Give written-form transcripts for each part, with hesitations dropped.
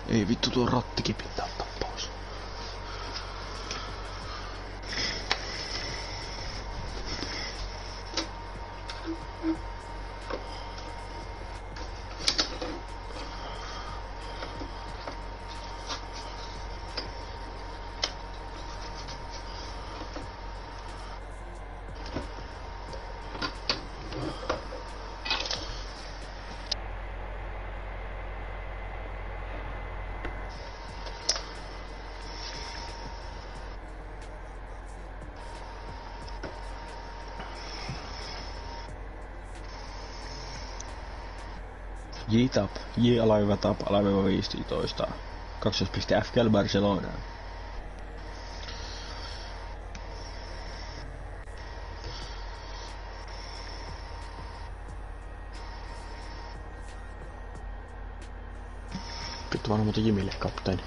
Ei vittu tuo rattikin pitää ottaa pois. J-Tap, J-Tap, alaviiva 15. 12. FGL Barcelona. Vittu vaan muuten Jimille kapteeni.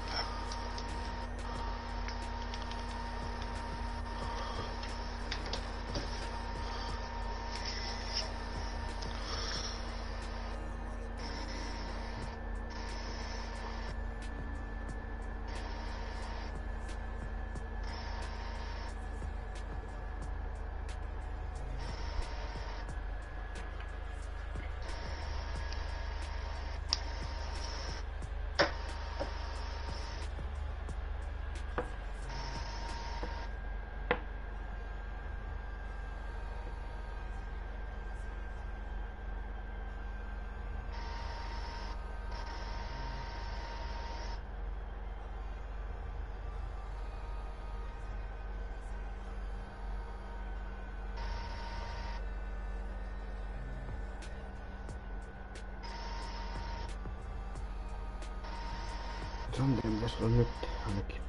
Sandri pitäis olla nyt ainakin.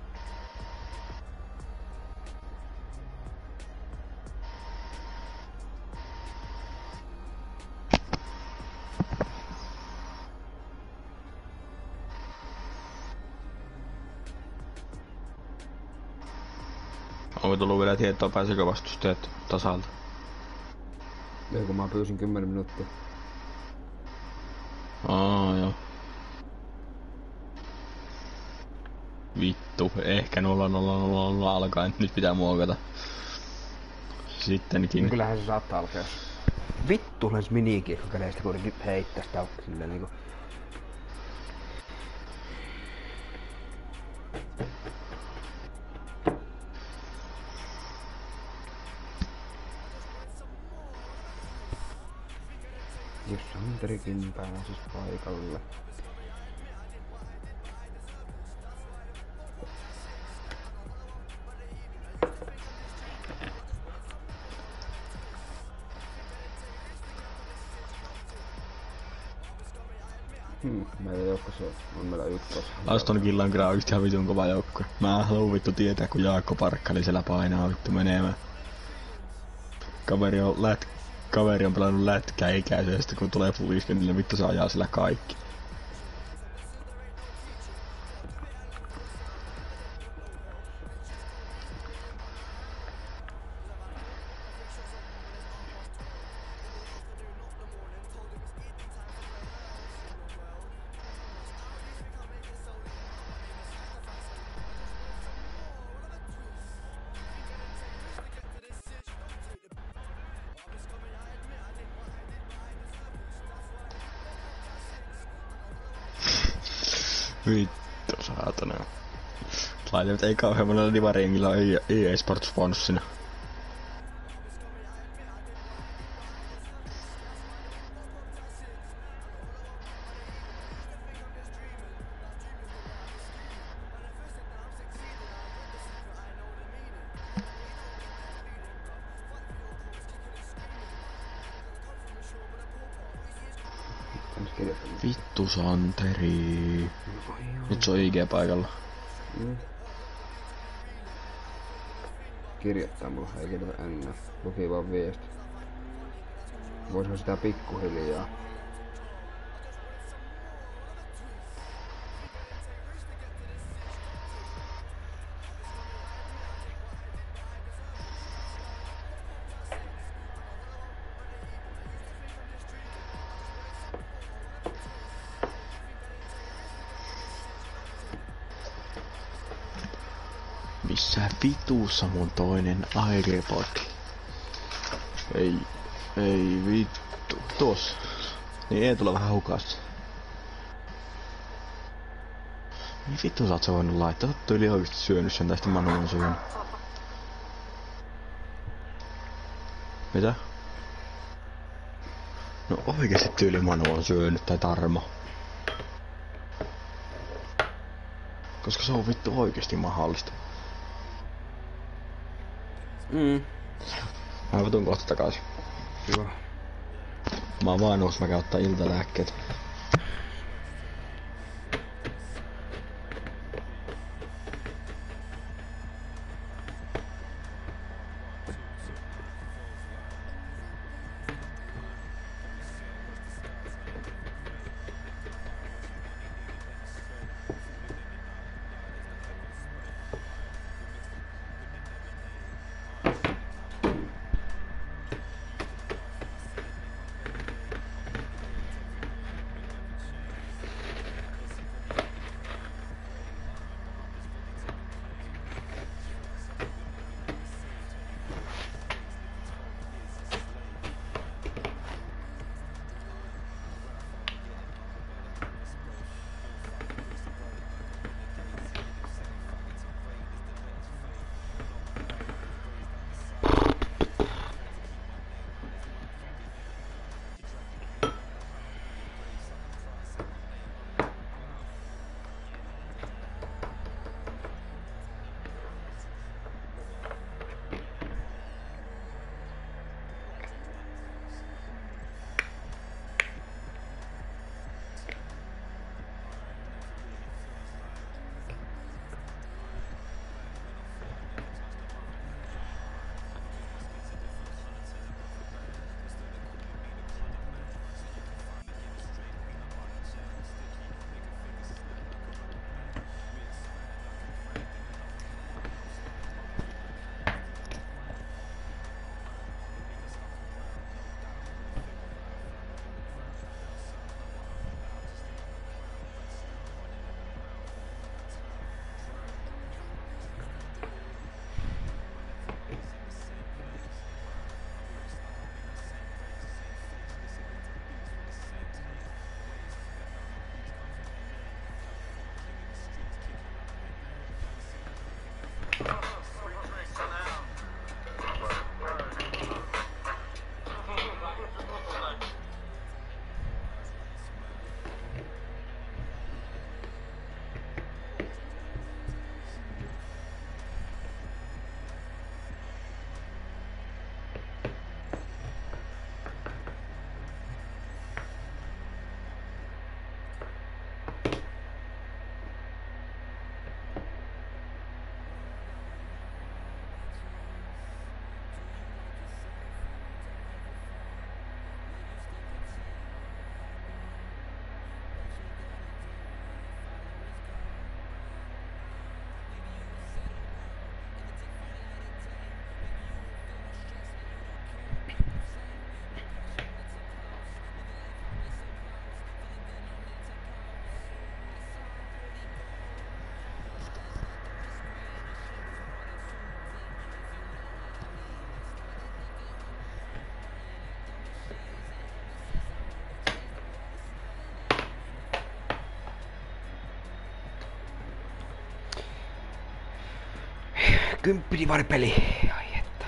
Onko tullut vielä tietoa, pääsikö vastustajat tasalta? Ei kun mä pyysin 10 minuuttia. Joo. Vittu, ehkä 0-0-0 alkaen. Nyt pitää muokata. Sittenkin. No kyllähän se saattaa alkaa. Vittu, lens minikiekkokäleistä kuitenkin heittää sitä silleen niinku. Jos Santerikin pääsis paikalle. Meillä joukkossa on meillä ykkös. Aston Villa on kyllä oikeesti ihan vitun kova joukko. Mä haluun vittu tietää, kun Jaakko Parkkali siellä painaa vittu menemään. Kaveri on pelannut lätkää ikäisesti, kun tulee fuiskennille, vittu se ajaa sillä kaikki. Vittu saatana. Laitat ei kauhean monella divariengillä on EA Sports sponssina. Vittu Santeri. Nyt se on IG paikalla. Kirjoittaa mulle, ei kirjoita enää. Luki vaan viesti. Voisiko sitä pikkuhiljaa? sä vitussa mun toinen iPod? Ei vittu. Tossa. Niin ei tule vähän hukasta. Niin vittu sä oot sä voinut laittaa. Sä oot tyyli oikeesti syönyt sen tästä Manu on syönyt. Mitä? No oikeesti tyyli Manu on syönyt tai Tarmo. Koska se on vittu oikeesti mahdollista. Mä tuun kohta takaisin. Joo. Mä oon vaan mä käyn ottaa iltalääkkeet. Kymppinivarpeli. Ai että.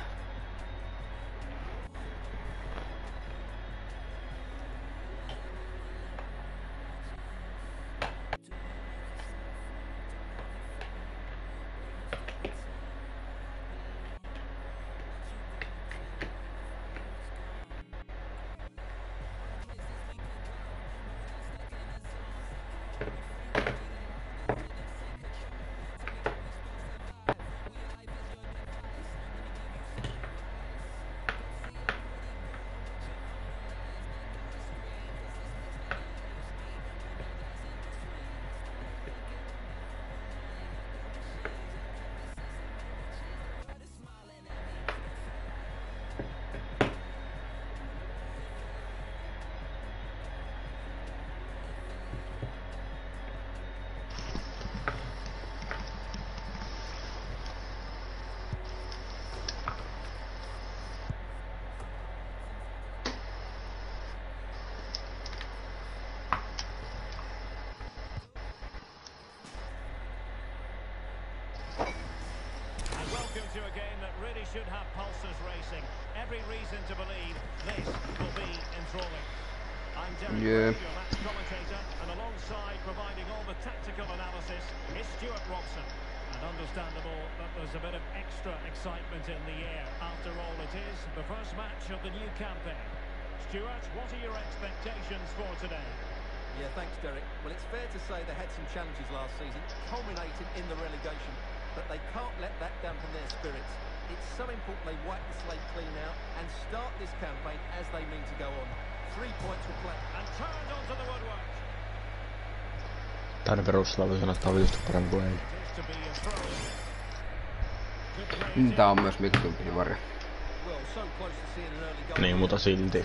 should have pulses racing. Every reason to believe this will be enthralling. I'm Derek Ray, your match commentator, and alongside providing all the tactical analysis is Stuart Robson. And understandable that there's a bit of extra excitement in the air. After all, it is the first match of the new campaign. Stuart, what are your expectations for today? Yeah, thanks, Derek. Well, it's fair to say they had some challenges last season, culminating in the relegation, but they can't let that dampen their spirits. It's so important they wipe the slate clean out and start this campaign as they mean to go on. 3 points will play. And turned onto the woodwork. Tänne perusteella voi sanoa, että on vitusti parempi kuin eilen. Tää on myös mikrotympin varjo. Niin, mutta silti.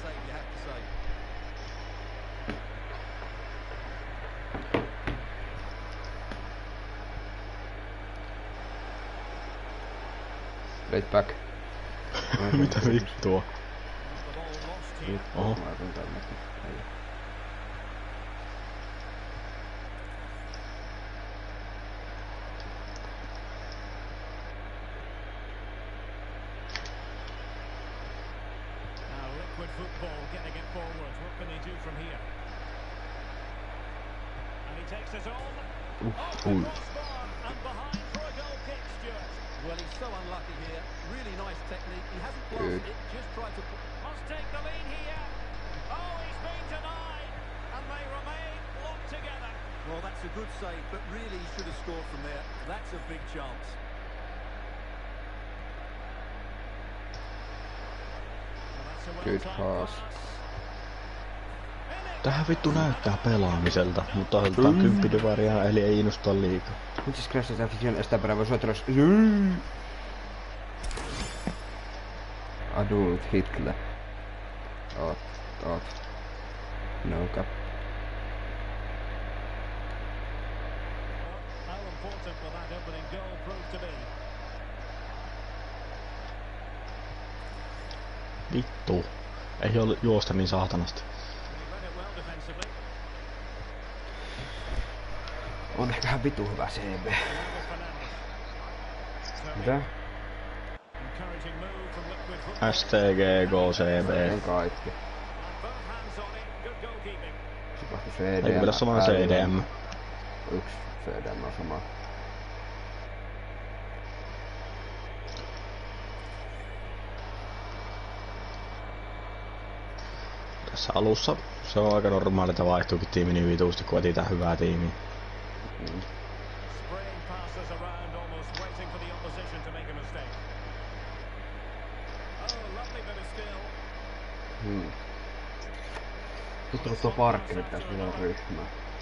Straight back. Mitä vittua? Oho. Football getting it forward. What can they do from here? And he takes it on. Crossbar and behind for a goal kick, Stuart. Well, he's so unlucky here. Really nice technique. He hasn't blasted it, just tried to... Must take the lead here. Oh, he's been denied. And they remain locked together. Well, that's a good save, but really he should have scored from there. That's a big chance. Good pass. Tähän vittu näyttää pelaamiselta, mutta ohjeltaan 10 divaria, eli ei innosta liikaa. Muchas gracias, afición, está para vosotros. Adult Hitler. Oot. No cap. How important will that opening goal prove to be? Vittu. Ei ole juosta niin saatanasti. On ehkä ihan vitu hyvä CB. Mitä? STG, Go, CB. On kaikki. Tapahtu CDM. Eikö pitäis samaa CDM? Yksi CDM on sama. Tässä alussa se on aika normaali, että vaihtuukin tiimi niin vituusti, kun etsitään hyvää tiimiä. Nyt on tuo parkkeri, pitäis mennä ryhmään.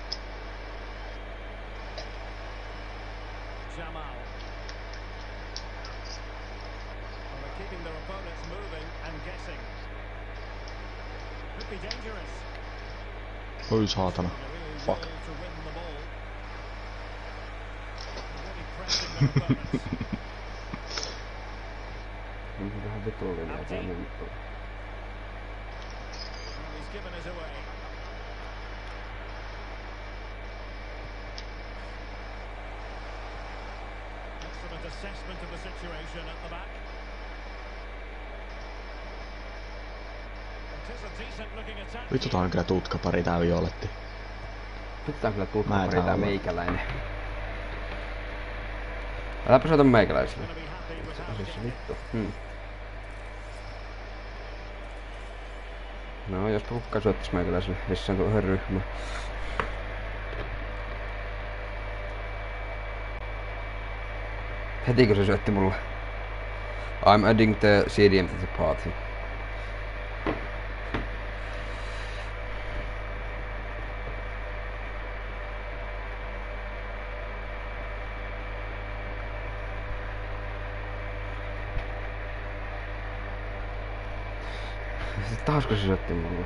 Oi saatana. Fuck. On se vähän vitullinen tää mennyt. Excellent assessment of the situation at the back. Vittu tää on kyllä tutkapari tää violetti. Vittu tää on kyllä tutkapari tää meikäläinen. Äläpä soita meikäläiselle. Siis vittu. No jospa kukaan soittais meikäläiselle, missä on tuohon ryhmä. Heti kun se syötti mulle. I'm adding the CDM to the party. Taasko se syötti mulle?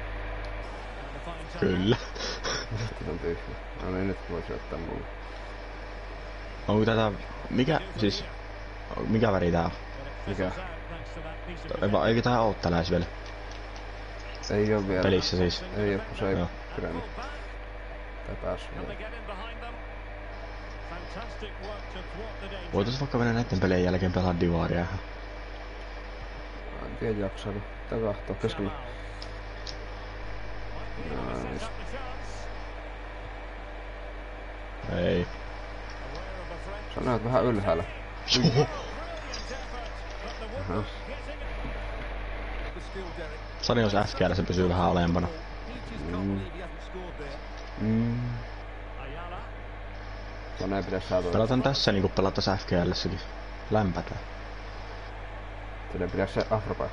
Kyllä. Sitten on tyhjä. No niin, nyt voi syöttää mulle. Onko tätä... Mikä... Siis... Mikä väri tää on? Mikä? Eikö tää oo täällä edes vielä? Ei oo vielä. Pelissä siis? Ei oo, kun se ei pidänyt. Tai päässyt vielä. Fantastic work to thwart the danger. Voitais vaikka mennä näitten pelien jälkeen pelaa divaria. En tiedä jaksanut. Tää kahtoo keskellä. Nice. Ei. Sä näet vähän ylhäällä. Joo. Aha. Sani jos FGL se pysyy vähän alempana. Sano ei pidä saada. Pelataan tässä niinku pelataan FGLssäkin. Lämpätään. Sen ei pidä se afropäin.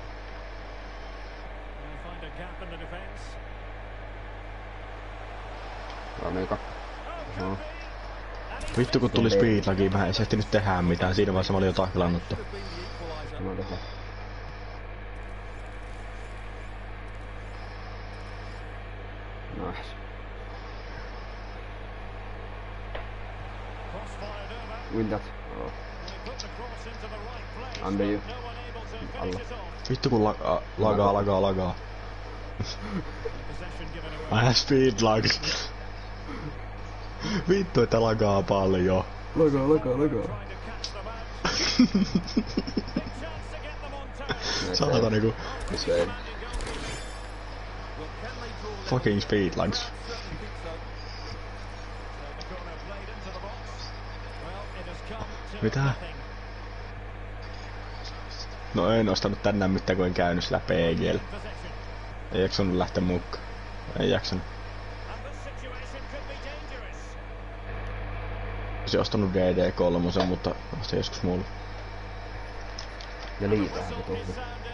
Amiika. No. Vittu kun tuli speedlagi, mä en ehtinyt tehdä mitään. Siinä vaiheessa mä olin jo taklannut. No tehdä. Nice. Win that. Oh. Under you. Alla. Vittu kun lagaa. I have speed lags. Vittu että lagaa paljon. Lagaa. Saata niinku Missä ei. fucking speed lags. Mitä? No en ostanut tänään mitään kun en käynyt sillä PGL. Ei jaksanut lähteä mukaan. Ei jaksanut. Olisin ostanut DD3, mutta ostin joskus mulle. Ja liitähän se tosi.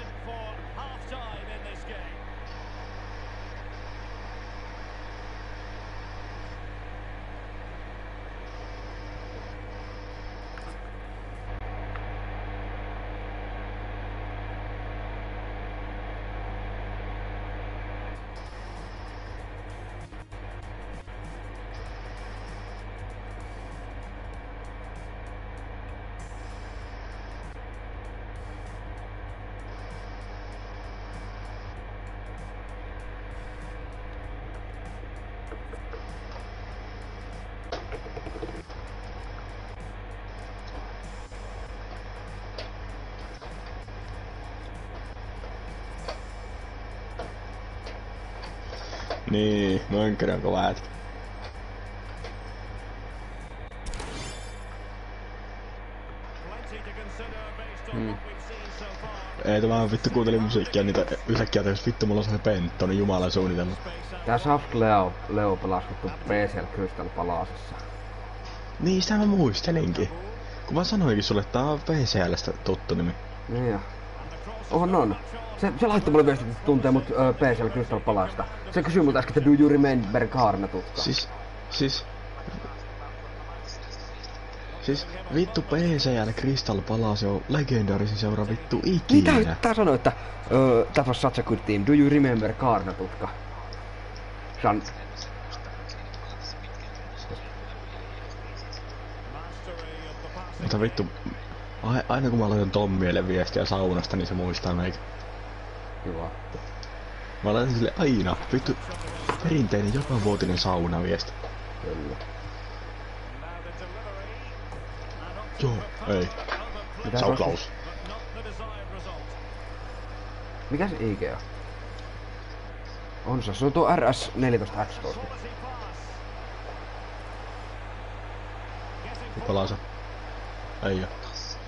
Niin, Mönkänen on kova jätkä. Ei tämä vittu kuuntelin musiikkia, niitä yhtäkkiä jos vittu mulla on se pentto, niin jumalan suunnitelma. Tää Shaft Leo pelasi vittu PCL Crystal Palasessa. Niin, sitä mä muistelinkin. Kun mä sanoinkin sulle, että tää on PCLstä tuttu nimi. Niin ja. On. Se laittoi mulle viestit, että tuntee mut PCL Crystal Palasta. Se kysyi multa äsken, että do you remember Kaarna tutka? Siis vittu PCL Crystal Palace on legendaarisin seura vittu ikinä. Niin tää sanoi, että that was such a good team. Do you remember Kaarna tutka? Mutta vittu, aina kun mä laitan Tommielle viestiä saunasta, niin se muistaa meikä. Hyvä. Mä laitan sille aina, vittu, perinteinen jokavuotinen saunaviesti. Kyllä. Joo, ei. Sau Klaus. Mikä se IG on? On se on tuo RS14X12. Palaa se. Ei oo.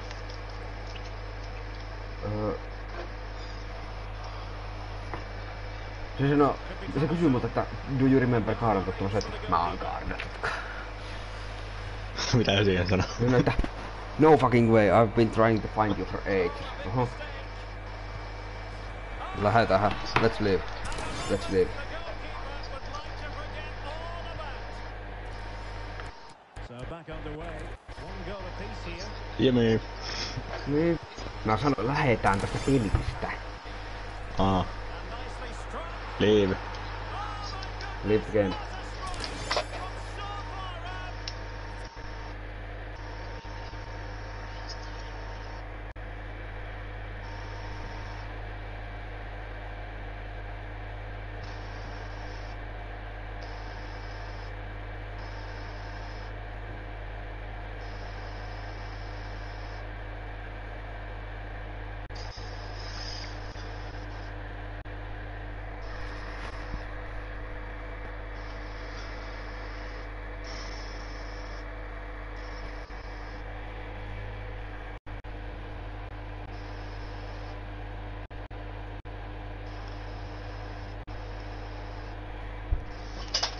Se sanoo, se kysyy multa, että do you remember Kaarna tutka? Mä sanoin, että mä oon Kaarna tutka. Mitä se siihen sanoo? Niin että no fucking way, I've been trying to find you for ages. Oho. Lähetään. Let's leave. Jemi. Niin. Mä sanoin, lähetään tästä pelistä. Leave. Leave the game.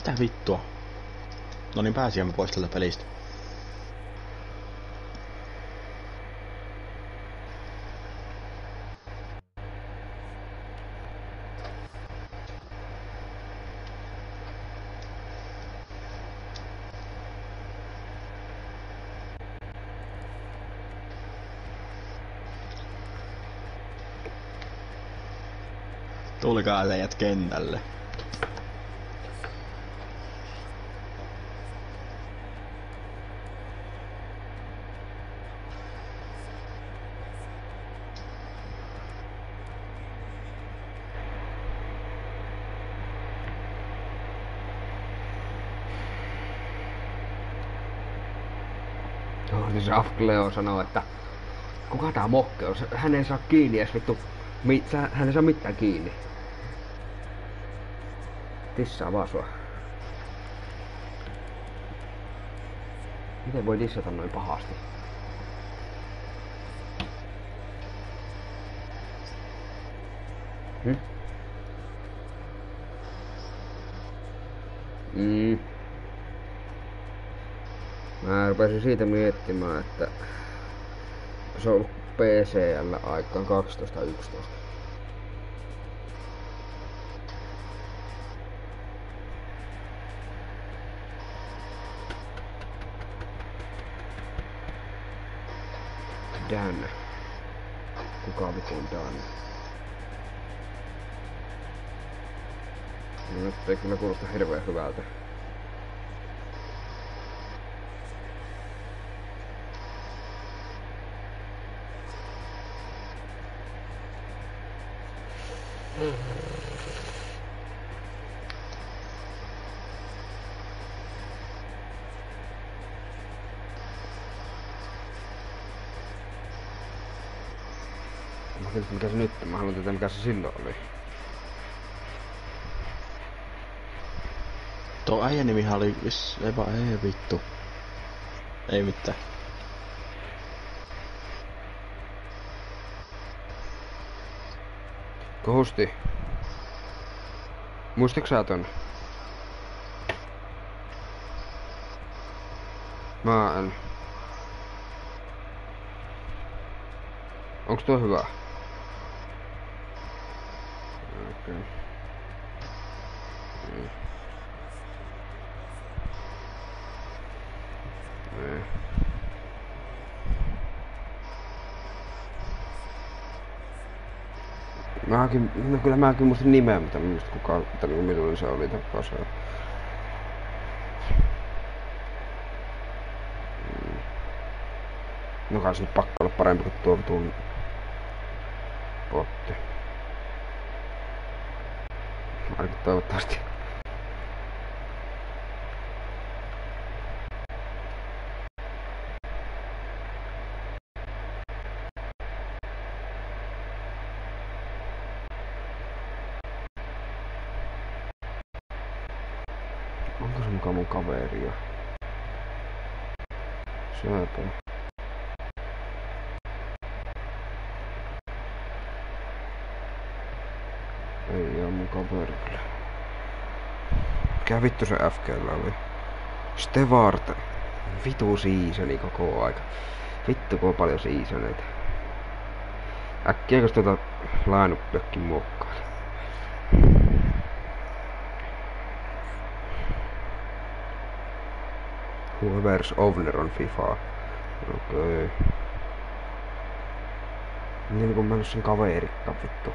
Mitä vittua? No niin, pääsimme pois tältä pelistä. Tulkaa teidät kentälle. Niin se Afkleo sanoo, että kuka tää Mokke on? Hän ei saa kiinni edes vittu. Hän ei saa mitään kiinni. Tissaa vaan sua. Miten voi dissata noin pahasti? Mä rupesin siitä miettimään, että se on ollut PCL aikaan 12.11. Dan. Kuka vitun Dan? No nyt ei kyllä kuulosta hirveän hyvältä. Mikä se nyt? Mä haluan tietää mikä se silloin oli. Tuo äijän nimihän oli ei vittu. Ei mitään. Kohusti. Muistatko sä ton? Mä en. Onks tuo hyvä? Okei. No kyllä mäkin muistin nimeä, mutta mistä kukaan, milloin se oli tapaus. No kai se nyt pakko olla parempi kuin tuo vitun potti. Ainakin toivottavasti. Onko se mukaan mun kaveri jo? Syöpä. Ei oo mun kaveri kyllä. Mikä vittu se FGL oli? Stevart. Vitu seasoni koko aika. Vittu kun on paljon seasoneita. Äkkiäkös tuota line-uppiakin muokkaili? Whoever's owner on FIFA. Okei. Niin kun mä en oo sen kaverikka vittu.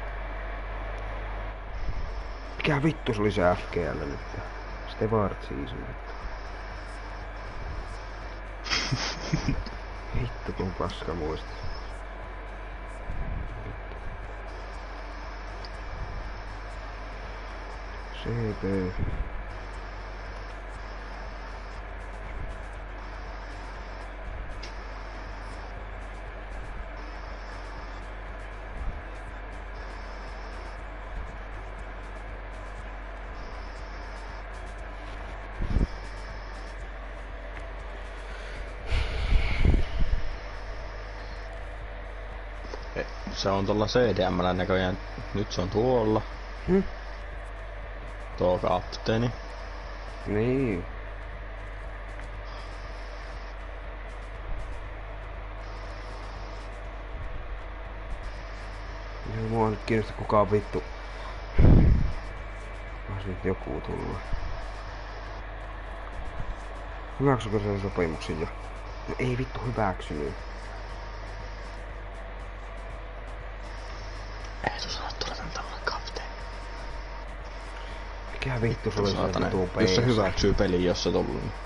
Mikä vittu se oli se FGL nyt? Stevart season. Vittu kun paska muista. CP. Se on tuolla CDM:llä näköjään. Nyt se on tuolla. Tuo kapteeni. Niin. Ei mua nyt kiinnosta kukaan vittu. Vois nyt joku tulla. Hyväksykö sen sopimuksen jo? No ei vittu hyväksynyt. Ei tu sano tulla tän tavalla kapteeni. Mikä vittu se oli se vittu PS? Jos se hyväksyy pelin, jos se tullut. Niin.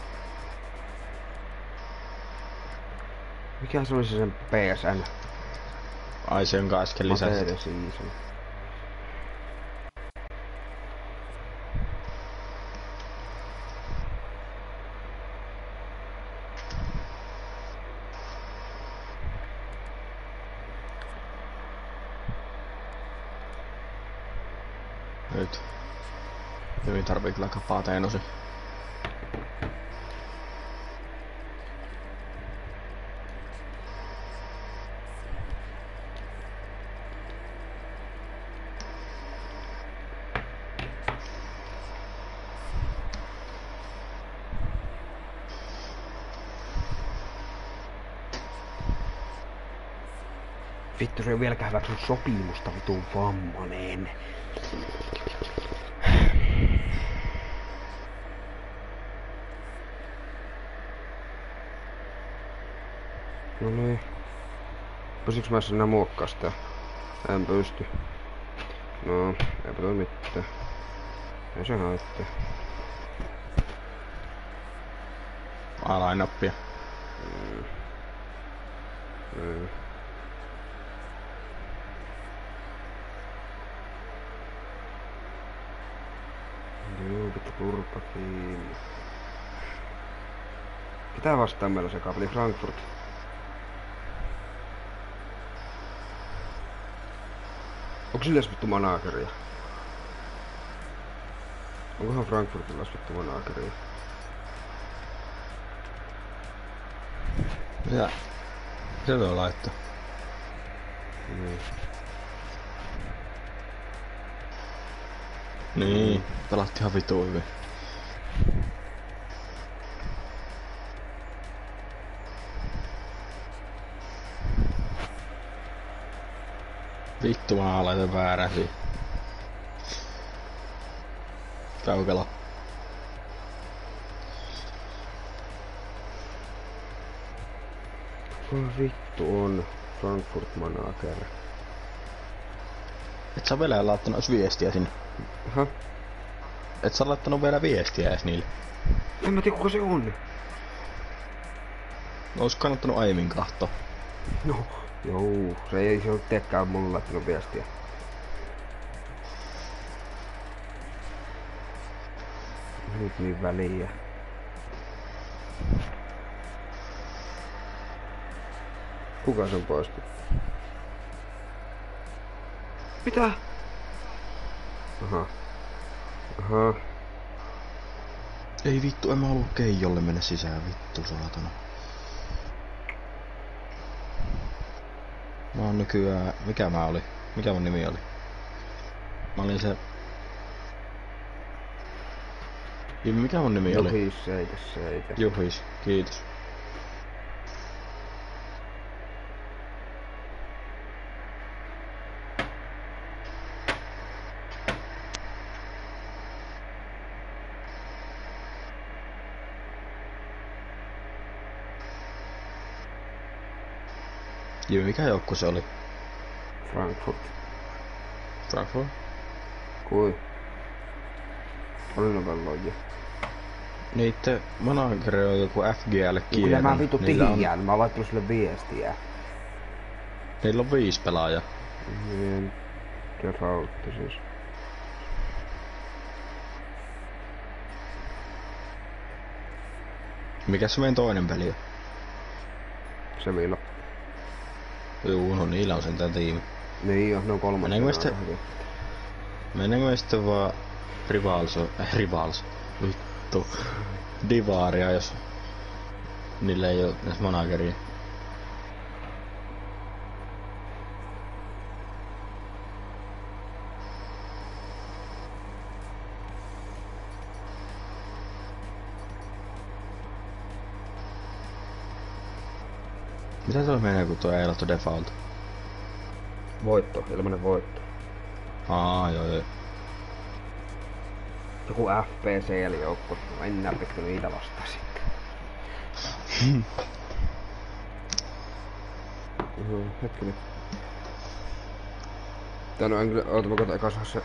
Mikä se oli se sen PSN? Ai se jonka äsken lisäsit. Season. Nyt. Hyvin tarvii kyllä kapaa teenosi. Vittu se ei vieläkään hyväksynyt sopimusta vitun vammaneen. No niin. Pystyks mä sinä muokkaa sitä? En pysty. No, eipä toi mitään. Ei se haittaa. A-line-nappia. Joo, vittu turpa kiinni. Ketä vastaan meillä se kapeli? Frankfurt. Onko sillä vittu manageria? Onkohan Frankfurtilla vittu manageria? Mitä? Se voi laittaa. Niin, pelatti ihan vitu hyvin. Vittu mä laitan väärän siihen. Kaukalo. Vittu on Frankfurt manager. Et sä vielä laittanut edes viestiä sinne. Aha. Et sä laittanut vielä viestiä edes niille. En mä tiedä kuka se on. Ois kannattanut aiemmin kahtoa. No, joo, se ei ole teekään mulle laittanut viestiä. Nyt niin väliä. Kuka sen poisti? Mitä? Aha. Aha. Ei vittu, en mä halua Keijolle mennä sisään, vittu saatana. Mä oon nykyään... Mikä mä oli? Mikä mun nimi oli? Mä olin se... Mikä mun nimi oli? Juhis, seitä. Juhis, kiitos. Joo, mikä joukku se oli? Frankfurt. Frankfurt? Kui? Oli novelloja. Niitten manageri on joku FGL Kieren. Kyllä mä vitu tihiän, mä oon laittanut sille viestiä. Niillä on 5 pelaajaa. Niin. Kerautti siis. Mikäs se meidän toinen peli on? Se Villa. Juu, no niillä on sentään tiimi. Niin jo, ne on kolmas. Mennäänkö me sitten vaan Rivals. Vittu. Divaria, jos niillä ei oo edes manageria. Mitä se menee, kun tuo ei ole default? Voitto, ilmanen voitto. Joo. Joku FPCL-joukko. Mä en enää pysty niitä vastaan sitten. Hetkinen. Tän on kyllä, oota mä kotan ekas se.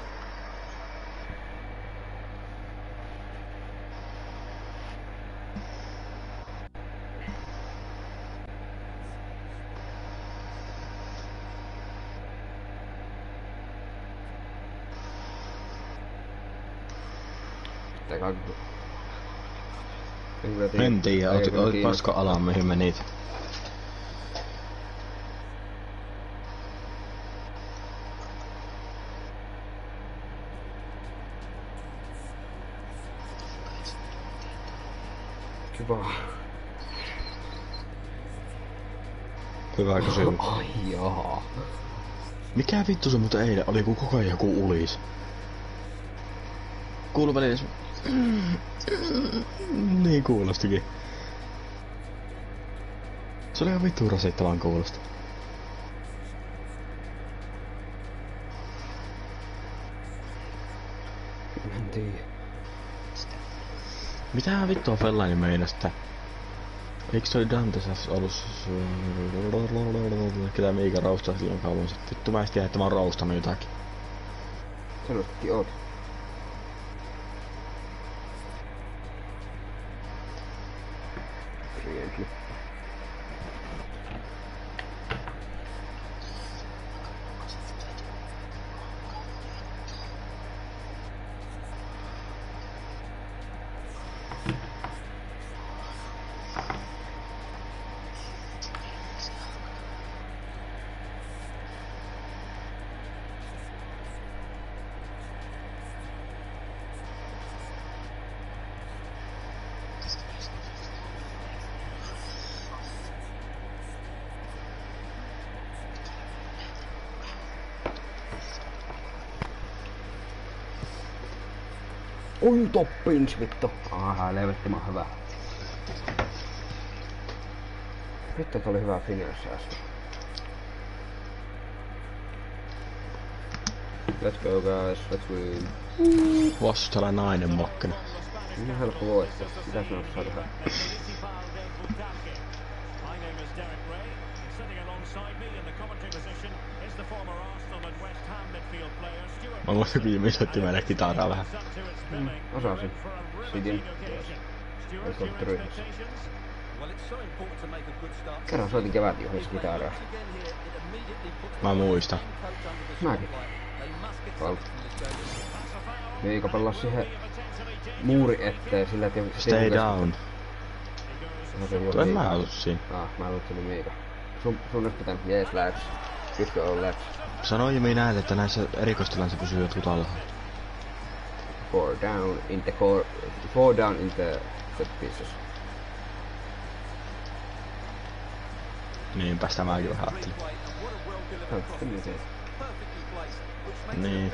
En tiedä, olit paska ala mihin menit. Kiva. Hyvä kysymys. Ai jaa. Mikä vittu se muuten eilen oli, kun koko ajan joku ulis? Kuulu väliin se... Niin kuulostikin. Se oli ihan vittu rasittavan kuulosta. En tiedä. Mitähän vittua Fellaini meinas, että... Eikö toi Dantes ollut... Ketä Miika raustaa silloin kauan sitten? Vittu mä en tiedä, että mä oon raustanut jotakin. Selvästikin oot. Friendly. Oi toppins vittu. Aha, levettimä hyvä. Vittu, että oli hyvä finish äsken. Let's go guys, let's win. Vastustella nainen mokkana. Niin helppo voittaa. Mitäs me osaa tehdä? Mä muistin, kun Jimmy soitti meille kitaraa vähän. Osasin. Sidin. Oliko ryhmässä? Kerran soitin kevätjuhlissa kitaraa. Mä muistan. Mäkin. Miika pellas siihen muuri eteen sillä, että... Stay down. Tuo en mä ollut siinä. Mä luulen, että se oli Miika. Sun olisi pitänyt jees läps. Pystö olla läps. Sanoi Jimmy näet, että näissä erikoistilansa pysyy jotkut alhaalla. 4 down in the set pieces. Niinpä sitä mäkin vähän ajattelin. Niin.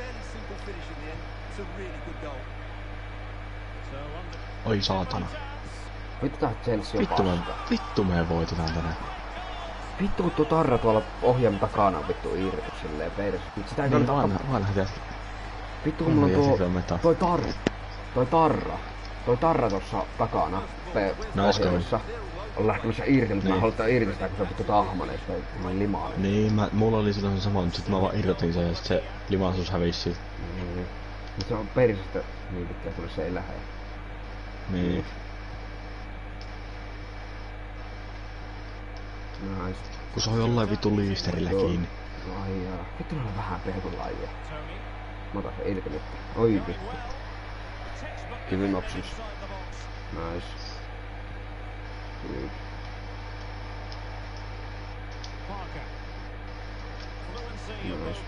Oi saatana. Vittu tää Chelsea on paska. Vittu me voitetaan tänään. Vittu kun tuo tarra tuolla ohjaamme takana on vittu irti silleen peidessä. Sitä ei kannata vanha vittu kun mulla on toi tarra tossa takana ohjelmassa on lähtemässä irti, mutta mä haluan irti sitä, kun se on vittu tahmanen, se on limainen. Niin, mulla oli silloin se sama, mutta sit mä vaan irrotin sen ja sit se limaisuus hävisi siitä. Niin. Mut se on perisestä niin pitkään, kun se ei lähe. Niin. Nice. Kun se on jollain vittu liisterillä kiinni. Ai jaa. Vittu on vähän pehkulaajia. Mä otan sen irti nyt. Oi vittu. Give him options. Nice. Good. Nice.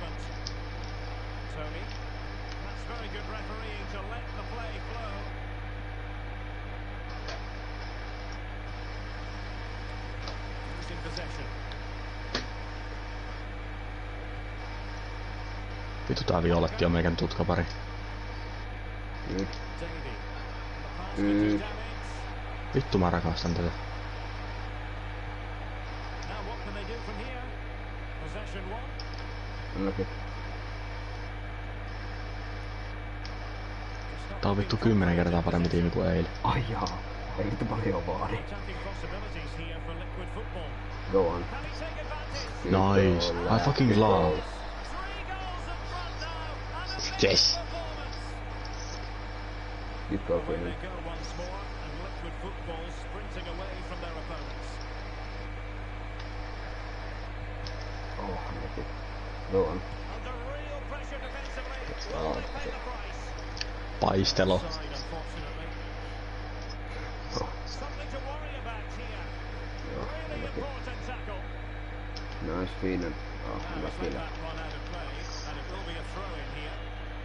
Vittu tää violetti on meikän tutkapari. Good. Vittu mä rakastan tätä. possession one. Ainakin. Tää on vittu 10 kertaa parempi tiimi kuin eilen. Ai jaa. Ei vittu paljon vaadi. Attacking possibilities here for liquid football. Go on. Can he take advantage? Nice. I fucking love. 3 goals in front now. And a Yes. performance. Good goal for Away him. they go once more, and liquid football sprinting away from their opponents. Oh, ainakin. Go on. Under real pressure defensively. Oh, Will they pay the price? Paistelo. Offside, unfortunately. Oh, Something to worry about here. joo, Really ainakin. important tackle. Nice Finland. Oh, Now hyvä he's let kyllä. that run out of play, and it will be a throw in here.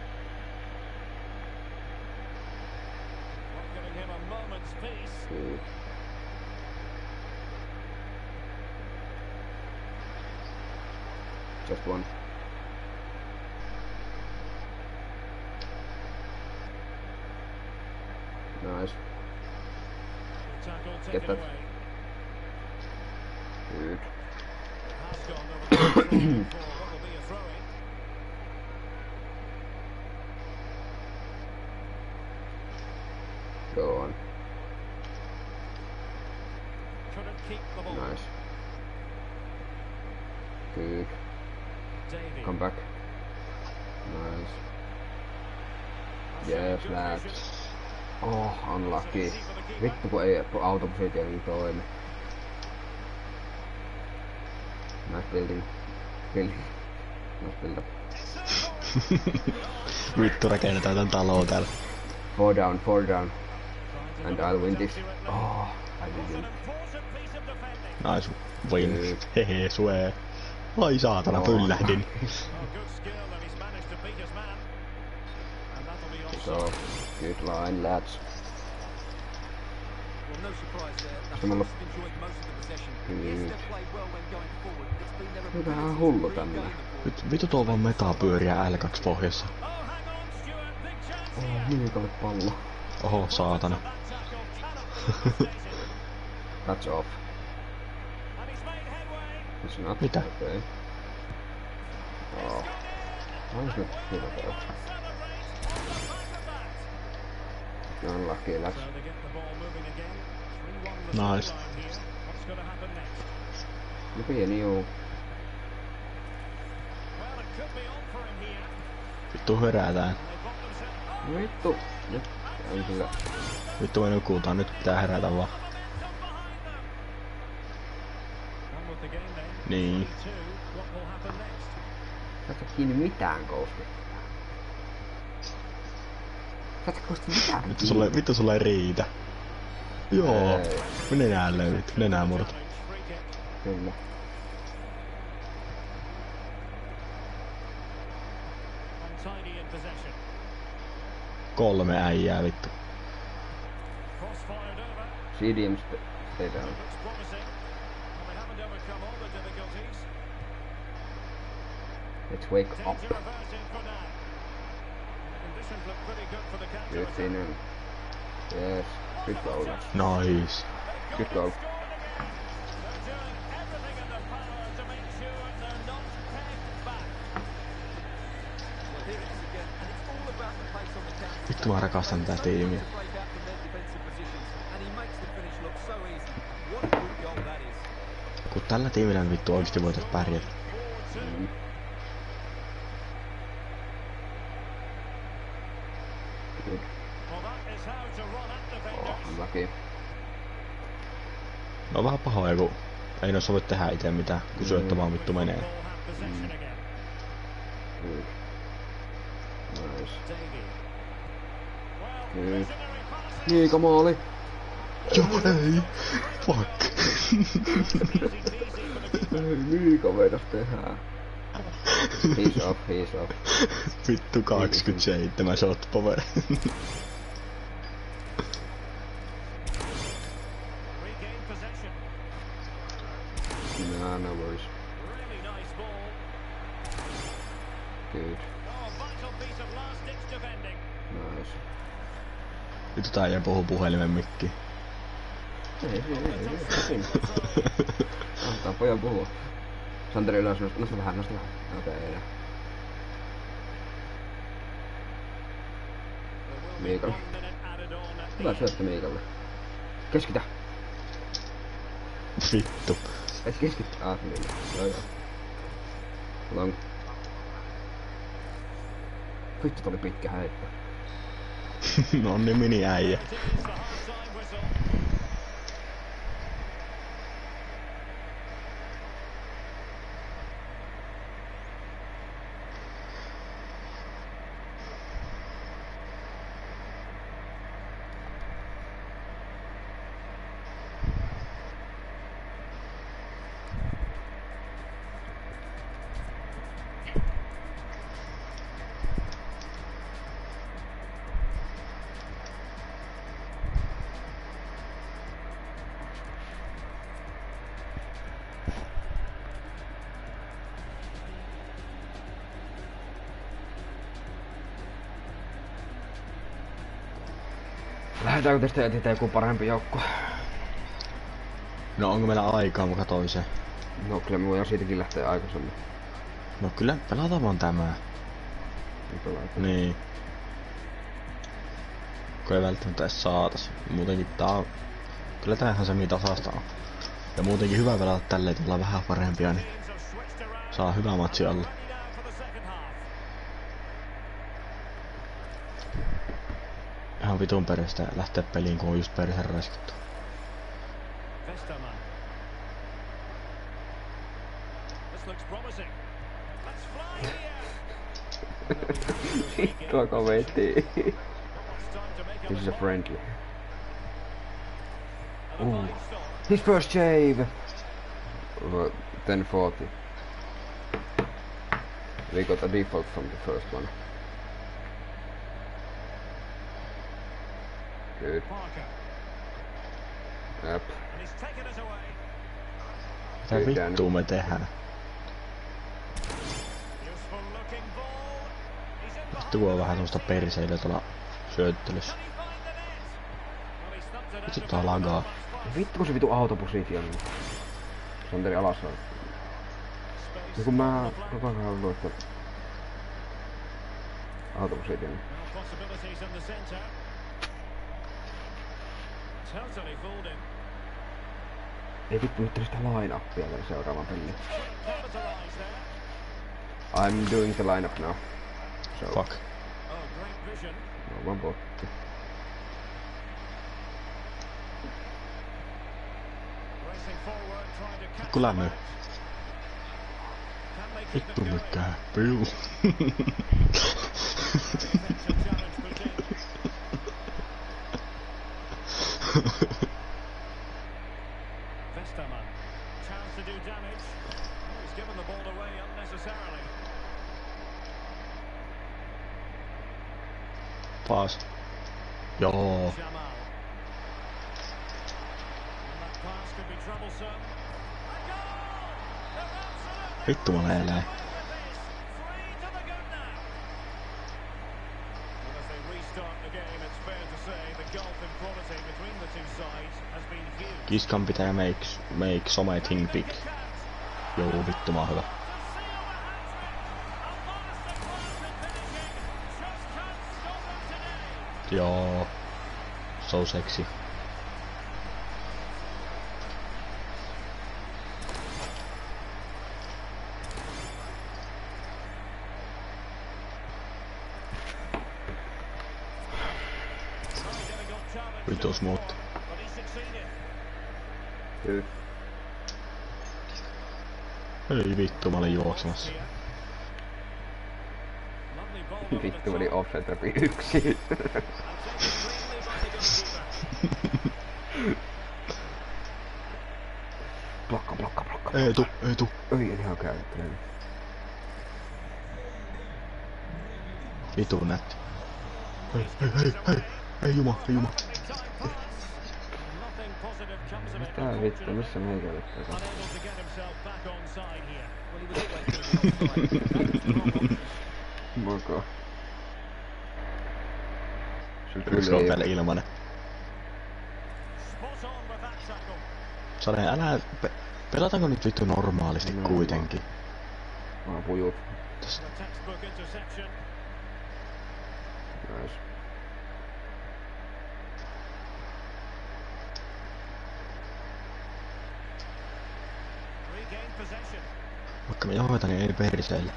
Not giving him a moment's peace. Good. Just one. Nice. Good tackle Get taken that. away. Good. Has gone over the control for what will be a throw in. Go on. Couldn't keep the ball. Nice. Good. Davey. Come back. Nice. Yes, lads. Oh, unlucky. Vittu kun ei autopositio niin toimi. Nice building. Building. Nice build up. Vittu rakennetaan tän taloa täällä. 4 down, 4 down. And I'll win this. Oh, I didn't. Important piece of defending. Nice win. Hehe, sue. Ai saatana, pyllähdin. Oh, good skill, and he's managed to beat his man. And that'll be So, offside. good line, lads. Well, no surprise there. The Samalla. Huns enjoyed most of the possession. Good. Yes, they played well when going forward. It's been their Vähän ability hullu to tänne. regain the ball. Vittu tuo vaan metaa pyöriä L2 pohjassa. Oh, hang on, Stuart. Big chance Oh, here. Miikalle pallo. Oho, saatana. That tackle cannot be understated. That's off. And he's made headway. It's not. Mitä? Okay. Oh. Ois nyt hyvä tää. Celebrate on the back of that. Unlucky, lads. So they get the ball moving again. 3-1 the Nice. scoreline here. What's going to happen next? No pieni juu. Well, it could be on for him here. Vittu herätään. They got themselves. Oh, Vittu. Nyt on kyllä. Vittu me nukutaan, nyt pitää herätä vaan. momentum behind them. On with the game then. Niin. 3-2. What will happen next? Sä et oo kiinni mitään kousta. Sä et oo kousta mitään Vittu sulle ei riitä. Joo. Ei. Nenää löyt, nenää murto. Challenge, free kick. Kyllä. Untidy in possession. 3 äijää vittu. Cross fired over. CDM stay down. Looks promising. Well, they haven't overcome all the difficulties. Let's wake up. Danger averted for now. The conditions look pretty good for the Good counter-attack. Finland. Yes. Good goal, lads. Nice. Good goal. They're doing everything in their power to make sure they're not pegged back. Well, here it is again, and it's all about the pace on the counter. Vittu mä rakastan tää tiimiä. To break out from their defensive positions, and he makes the finish look so easy. What a good goal that is. Kun tällä tiimillä nyt vittu oikeesti voitais pärjätä. 4-2. Good. Well, that is how to run at defenders. Oh, unlucky. No vähän pahoja, kun ei noissa voi tehdä itse mitään, kun syöttö vaan vittu menee. Ball have possession again. Good. Nice. Davey. Well, Good. visionary passing. Miika maali. Joo, ei. Fuck. Easy peasy for the keeper. Ei Miika meinas tehdä. He's off, he's off. Vittu 27 shot power. Regain possession. Nah, no worries. Really nice ball. Good. Oh, vital piece of last-ditch defending. Nice. Vittu tää ei puhu puhelimen mikki. Ei. Antaa pojan puhua. Santeri ylös, nosta vähän. Okei, enää. Miikalle. Hyvä syöttö Miikalle. Keskitä! Vittu. Et keskity. Niin. Joo. Long. Vittu tuli pitkä heitto. No niin mini äijä. Lähdetäänkö tästä etsitään joku parempi joukkue? No onko meillä aikaa muka toiseen? No kyllä me voidaan siitäkin lähteä aikaisemmin. No kyllä pelataan vaan tämä. Niin. Kun ei välttämättä edes saatas. Muutenkin tää on... Kyllä tää ihan semi-tasasta on. Ja muutenkin hyvä pelata tälleen, että ollaan vähän parempia, niin... Saa hyvä matsi alla. Ihan vitun peristä lähteä peliin, kun on just perheen räskitty. Vittua kovetti. This is a friendly. His first save! 1040. We got a default from the first one. Good. Yep. Mitä vittua me tehdään? Vittu on vähän semmoista perseilyä tuolla syöttelyssä. Vittu tää lagaa. Vittu kun se vitu autopositio. Santeri alas on. Ja kun mä koko ajan haluan, että... Autopositio. Ei vittu nyt sitä line-upia vielä seuraavan peliin. I'm doing the line-up now. So. Fuck. No one botti. Pikku lämmö. Vittu mykää. Piu. Paas. Joo. Vittu mä lähelään. Kiskan pitää make some thing big. Joo, vittu mä oon hyvä. Joo. So sexy. Vitus muutti. Ei vittu, mä olin juoksemassa. Vittu meni offset läpi 1. Blokka. Ei tuu. Ei ihan käyttänyt. Vitu nätti. Ei juma. Mitä vittu, missä meikälle tätä? Moko. Yksi on vielä ilmanen. Sane, älä Pelataanko nyt vittu normaalisti kuitenkin? Vaan pujut. Tässä. The textbook interception. Nice. Regained possession. Vaikka me johdetaan, niin ei perseelle.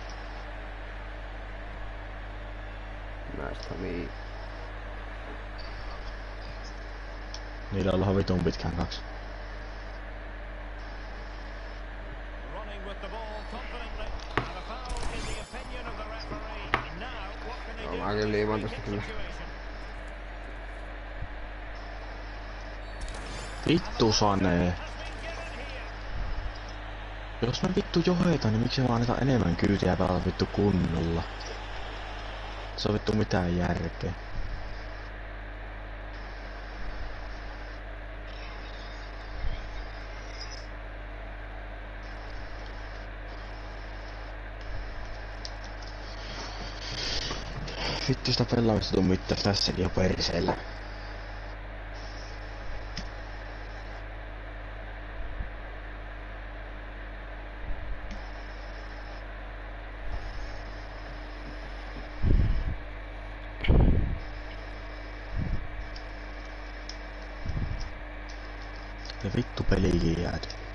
Näistä niin. Niillä on ollut vitun pitkään 2. Running with the ball confidently. And a foul in the opinion of the referee. Now, what can they do? Mäkin liimaan tästä kyllä. Vittu sanee. Jos me vittu johdetaan, niin miksi me annetaan enemmän kyytiä ja pelata vittu kunnolla? Se on vittu mitään järkeä. Vittu sitä pelaamista tuu mitään tässäkin jo perseellä. Ja vittu pelikin jääty.